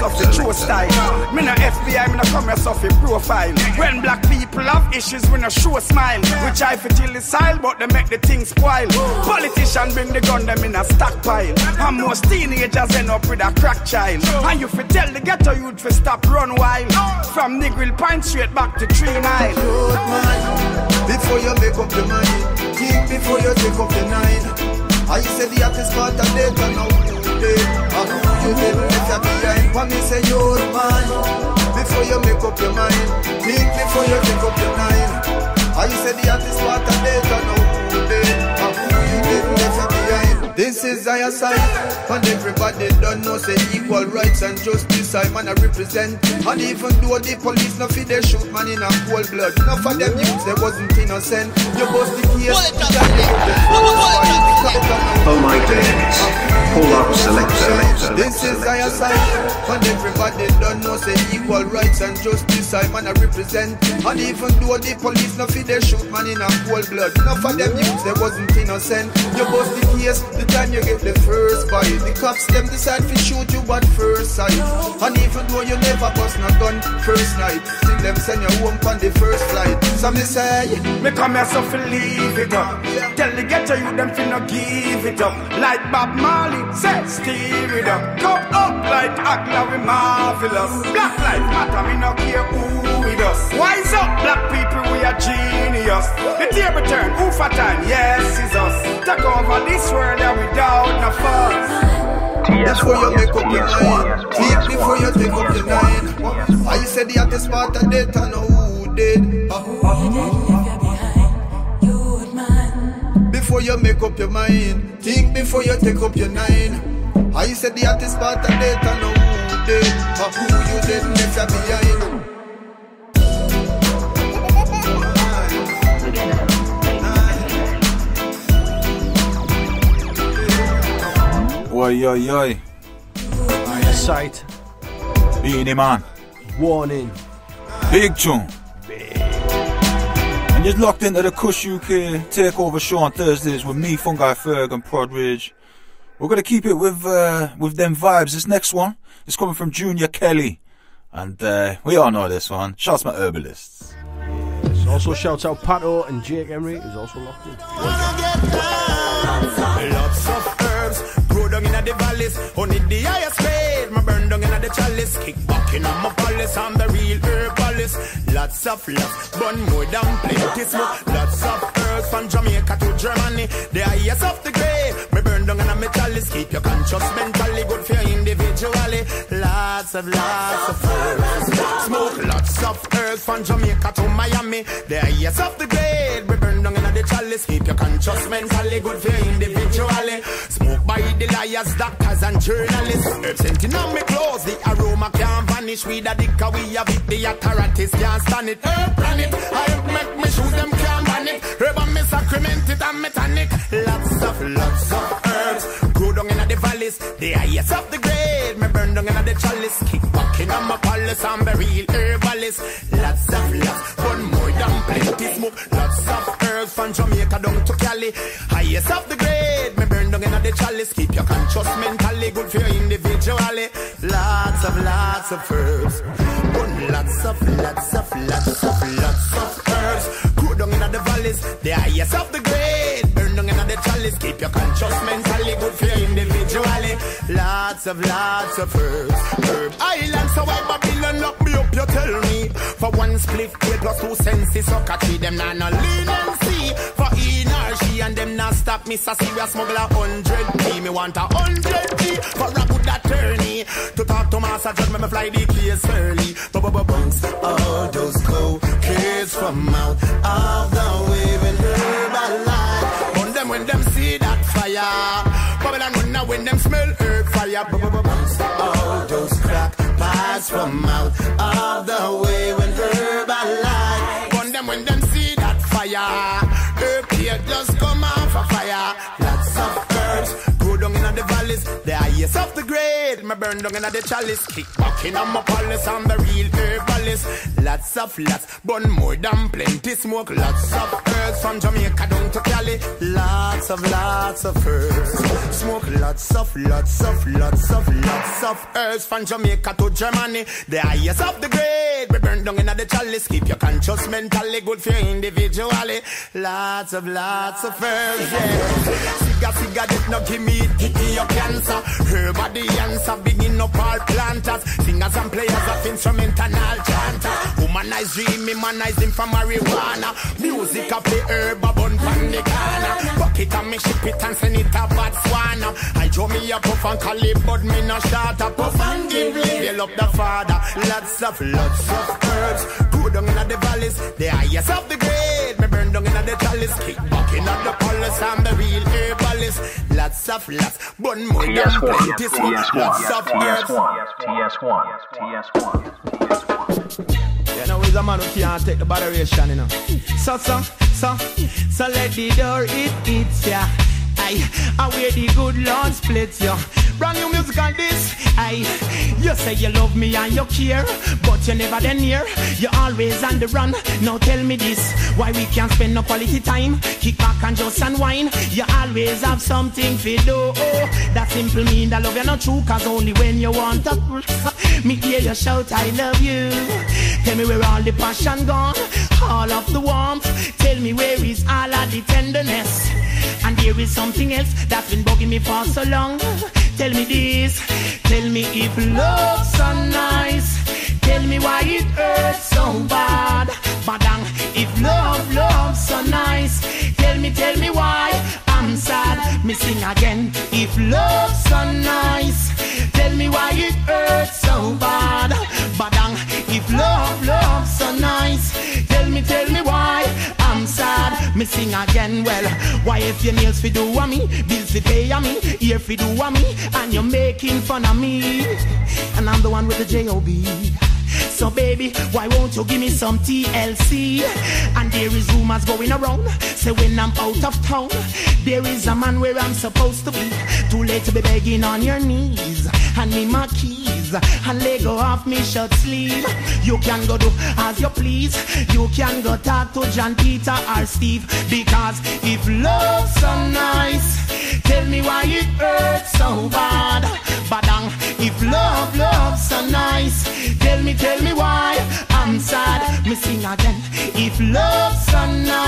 stuff the true style. Me no FBI, me no come here stuff in profile. When black people have issues, we no show a smile. We try to till the style, but they make the thing spoil. Politicians bring the gun, them in a stockpile. And most teenagers end up with a crack child. And you fi tell the ghetto youth to stop run wild. From Negril Pine straight back to 3 Mile. Youth man, before you make up your mind, think before you take up your 9. I say the hottest part of the day, now today. You didn't let you behind. When me say youth man, before you make up your mind, think before you take up your 9. I say the hottest part of the day, now today. You didn't let you behind. This is our side, and everybody don't know say equal rights and justice I man I represent. And even though the police no fit they shoot man in a cold blood, enough of them youths they wasn't innocent. You bust the case, oh my days, pull up selector. This is our side, and everybody don't know say equal rights and justice I man I represent. And even though the police no fit they shoot man in a cold blood, enough of them youths they wasn't innocent. You bust the case, the time you get the first bite, the cops them decide to shoot you at first sight. And even though you never bust no gun first night, still them send you home on the first flight. So me say, me come here so fi leave it up. Tell the ghetto you them fi no give it up. Like Bob Marley say, steer it up. Come up like Agla we marvelous. Black life matter, me no care who with us. Wise up, black people we are genius. The table turn, who for time? Yes, it's us. Take over this world and without no fuss. Before you make up your mind, think before you take up your 9. I said the hottest part of the day, I know who did. Before you make up your mind, think before you take up your 9. I said the hottest part of the day, I know who did. Who you didn't let you behind. Oi, oi, oi. Sight. Beanie man. Warning. Big tune. And you're locked into the Kush UK Takeover show on Thursdays with me, Fungi Ferg and Prod Ridge. We're going to keep it with them vibes. This next one is coming from Junior Kelly. And we all know this one. Shouts my herbalists. Yes, also shouts out Pato and Jake Emery, who's also locked in. Lots of herbs grow down in the valleys. Only the highest grade, my burn down in the chalice. Kick back in my palace, I'm the real herbalist. Lots of love, burn more than plenty smoke. Lots of herbs from Jamaica to Germany. The highest of the grade, my burn down in my chalice. Keep your conscious mentally, good for your individually. Lots of herbs. Smoke lots of herbs from Jamaica to Miami. The highest of the grade, my burn down in the chalice. Keep your conscious mentally, good for your individually. Smoke by the liars, doctors and journalists. Herbs scenting on me clothes, the aroma can't vanish. We the dicker, we have it, the authorities can't stand it. Herb planet, I make me shoes, them can't ban it. Herb and me sacrament it and me tonic. Lots of herbs grow down in the valleys. The highest of the grade, me burn down in the chalice. Kick back in on my palace, I'm the real herbalist. Lots of love, but more than plenty smoke. Lots of herbs from Jamaica down to Cali. Highest of the grade, me burn down in the chalice. Keep your conscious mentally, good for your individually. Lots of herbs. Lots of herbs. Grow down in the valleys. The highest of the grade, burn down in the chalice. Keep your conscious mentally, good for your individually. Lots of herbs. Herb island, so why Babylon lock me up, you tell me. For one split, 8 plus 2 senses, so catchy them now no leniency. For energy and them not stop me, so serious smuggle 100p. Me want 100p for a good attorney. To talk to master judge, me fly the case early. Bounce all those cold kids from out of the way when herb alive. On them when them see that fire. Babylon run now when them smell herb fire. Bounce all those crack pies from out of the way when herb alive. On them when them see that fire. Herb here just come off a fire. Lots of herbs grow down in the valleys. The highest of the grade. grade, me burn down in the chalice. Kick back in on my palace, I'm the real herbalist. Lots of lots, burn more than plenty. Smoke lots of herbs from Jamaica down to Cali. Lots of herbs. Smoke lots of herbs from Jamaica to Germany. The highest of the grade, we burn down in the chalice. Keep your conscious mentally good for your individually. Lots of herbs, yeah. Cigar did not give me it, give me your cancer. Herb are the answer, bigging up all planters. Singers and players of instrumental chanters. Humanize dream, humanize him from marijuana. Music a play herb, a bun pan the corner. Bucket and me ship it and send it to Botswana. I draw me a puff and call it, but me no shot a puff and give it. Fill up the father, lots of herbs. Go down in the valleys, the highest of the grade. Me burn down in the chalice, kick back in the palace. I'm the real herbalist. Lots, burn more than plenty. Lots of herbs. TS1. You know, he's a man who can't take the botheration, you know. So let the door it ya. I wear the good Lord split ya. Brand new music on this. You say you love me and you care, but you never then near. You always on the run. Now tell me this, why we can't spend no quality time? Kick back and just unwind. You always have something to do. That simple mean that love you not true, cause only when you want to. Me hear you shout I love you. Tell me where all the passion gone, all of the warmth. Tell me where is all of the tenderness. And there is something else that's been bugging me for so long. Tell me this, tell me if love's so nice. Tell me why it hurts so bad. Badang, if love's so nice. Tell me why I'm sad. Me sing again. If love's so nice. Tell me why it hurts so bad. Badang, if love's so nice. Tell me why I'm sad. Me sing again. Well, why if your nails fi do a me, bills fi pay a me, ear fi do a me, and you're making fun of me, and I'm the one with the J.O.B. So baby, why won't you give me some TLC? And there is rumors going around, say when I'm out of town, there is a man where I'm supposed to be. Too late to be begging on your knees. Hand me my keys and let go off me shirt sleeve. You can go do as you please. You can go talk to John, Peter or Steve. Because if love's so nice, tell me why it hurts so bad. Badang, if love's so nice, tell me why I'm sad. Me sing again. If love's so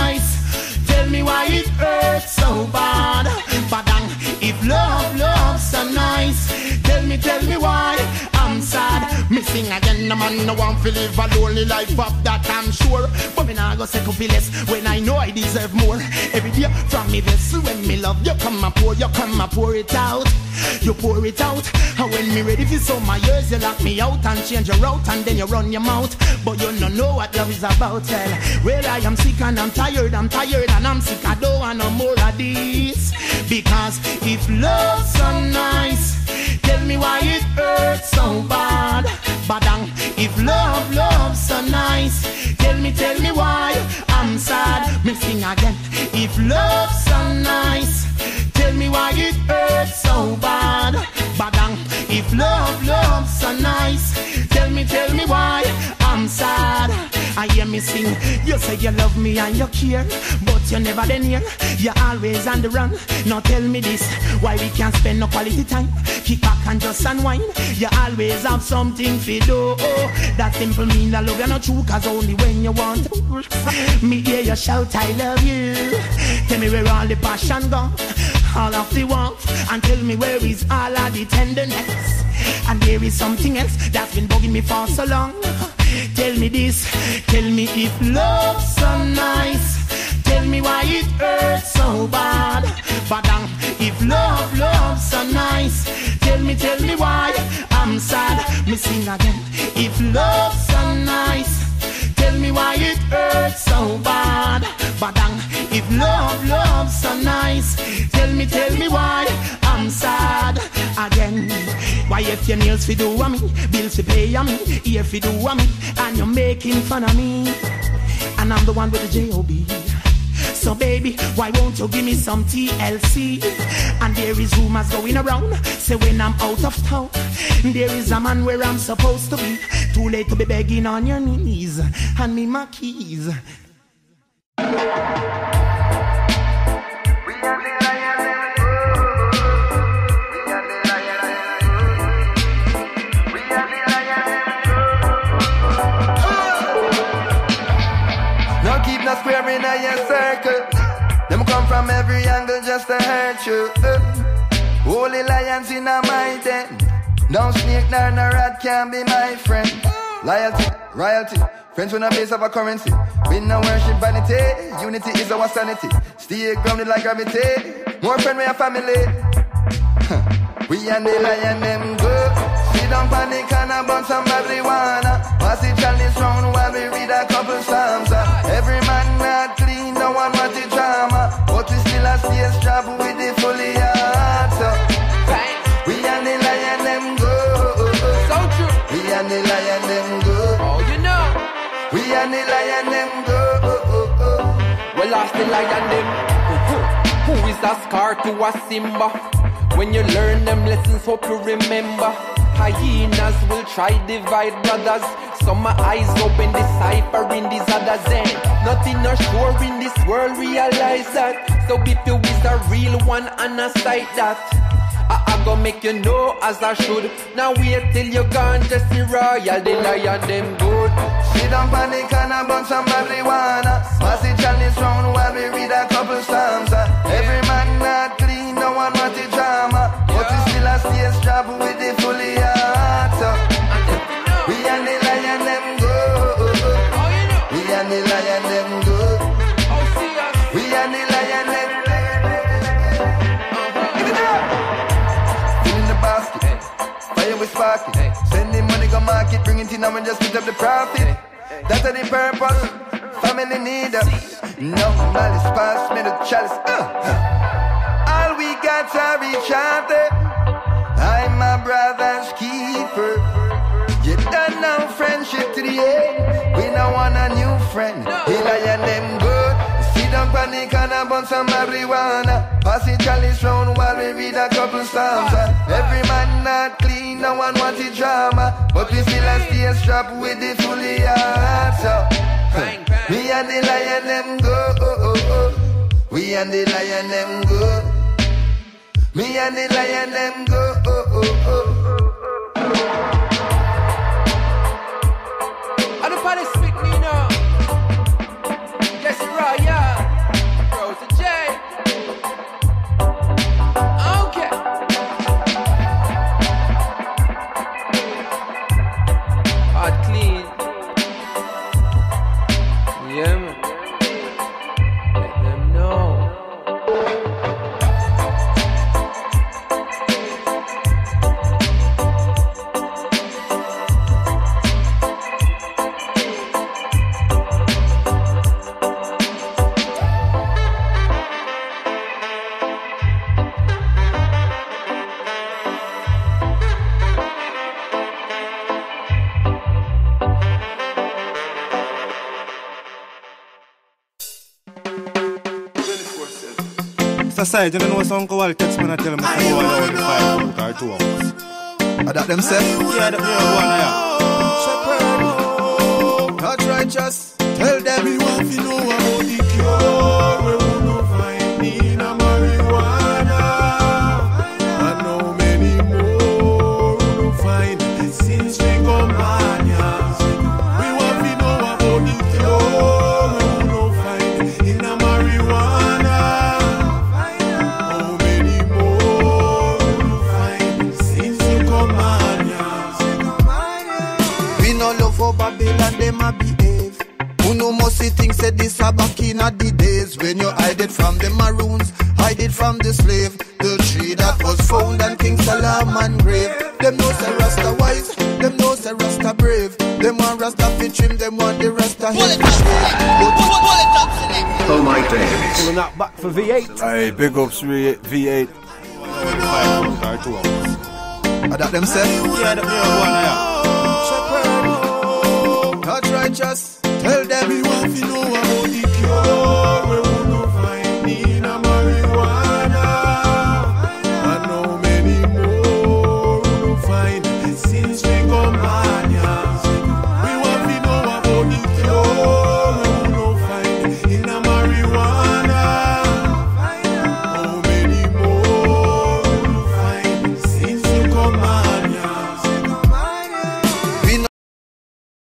nice, tell me why it hurts so bad. Badang, if love's so nice, tell me why I'm sad. Me sing again. No man no want to live a lonely life of that I'm sure. But me nah go second feel less when I know I deserve more. Every day from me vessel when me love you come and pour it out. You pour it out. And when me ready for some my years, you lock me out and change your route and then you run your mouth. But you don't know what love is about. Well, I am sick and I'm tired and I'm sick. I don't want no more of this. Because if love's so nice, tell me why it hurts so bad. Badang, if love's so nice, tell me why I'm sad. Me sing again. If love's so nice, tell me why it hurts so bad. Badang, if love's so nice, tell me why I'm sad. I hear me sing. You say you love me and you care, but you never then near. You're always on the run. Now tell me this, why we can't spend no quality time? Kick back and just unwind. You always have something to do. That simple mean that love you're not true, cause only when you want to. Me hear you shout I love you. Tell me where all the passion gone, all of the warmth, and tell me where is all of the tenderness. And there is something else that's been bugging me for so long. Tell me this, tell me if love's so nice, tell me why it hurts so bad. Badang, if love's so nice, tell me why I'm sad. Me sing again. If love's so nice, tell me why it hurts so bad. Badang, if love's so nice, tell me why I'm sad again. Why if your nails fi do a me, bills fi pay a me, ear fi do a me, and you're making fun of me, and I'm the one with the J.O.B. So baby, why won't you give me some TLC? And there is rumors going around, say when I'm out of town, there is a man where I'm supposed to be. Too late to be begging on your knees. Hand me my keys. Square in a circle. Them come from every angle just to hurt you. Holy lions in a my den. No snake nor no rat can be my friend. Loyalty, royalty, friends with a base of a currency. We no worship vanity, unity is our sanity. Stay grounded like gravity. More friend with a family. We and the lion them good. Sit down panic and a bun some marijuana. Pass the chalice round while we read a couple psalms. Every man not clean, no one want the drama. But we still a stage job with the fully heart. We and the lion them good. So true. We and the lion them good. Oh, you know. We and the lion them good. We lost the lion them. Who is a scar to a Simba? When you learn them lessons, hope you remember. Hyenas will try divide brothers. Some my eyes open, deciphering these others. And nothing not sure in this world, realize that. So if you is a real one and a sight that, I go make you know as I should. Now wait till you're gone, just see royal, the lion them good. Sit down panic and a bunch of marijuana. Pass the chalice round while we read a couple psalms. Every man not clean, no one want the drama. But we still a stage job with the fully heart. We and the lion them good. We and the lion them good. We and the lion them fill in the basket, fire with sparking. Send the money go market, bring it in and just split up the profit. That's the purpose, family need us. No malice, pass me the chalice. All we got to reach out there. I'm my brother's keeper. You done now friendship to the end. We don't want a new friend. He lion them good. Sit down panic and a bun some marijuana. Pass the chalice round while we read a couple psalms. Every man not clean, no one want the drama. But we still a stay strapped with the fully heart. So, we and the lion them good. We and the lion them good. Me and the lion them go. I don't want to speak me now. Yes, Royal. Rose J. Okay. Hard clean. Yeah, man. Let them know. Side, you don't know some call text me and tell me I want the 5 or 2 hours. Are that them say? Yeah, that one, not righteous. Tell them we want to know about the cure. We want to find in a marijuana. And how many more we will find since we come on ya. We want to know about the cure. We want to find in a marijuana. Babylon, them a behave. Who no must see things said this a back in a the days when you hide it from the maroons, hide it from the slave. The tree that was found on King Solomon grave. Them know say Rasta wise, them know say Rasta brave. Them want Rasta fit trim, them want the Rasta head to shave. Oh my days. Pulling that back for V8. Hey, big ups V8. 5 or 2 hours. Are that them say? Yeah, that one, not righteous.